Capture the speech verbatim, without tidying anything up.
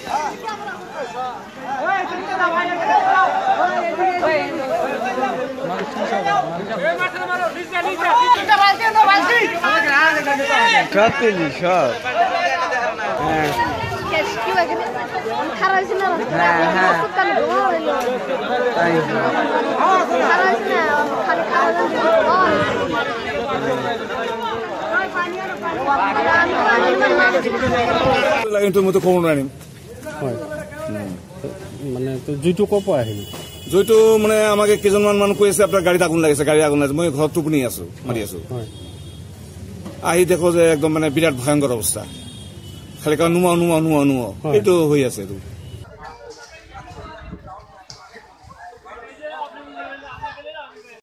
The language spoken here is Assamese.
মইতো ক'ব নোৱাৰিম মানে জুইটো ক'ৰ পৰা আহিল জুইটো মানে আমাকে কেইজনমান মানুহ কৈ আছে আপোনাৰ গাড়ীত আগুন লাগিছে গাড়ী আগুন লাগিছে মই ঘৰত টোপনি আছো মাৰি আছো আহি দেখো যে একদম মানে বিৰাট ভয়ংকৰ অৱস্থা খালি নুমাও নুমাও নুমাও নুমাও এইটো হৈ আছে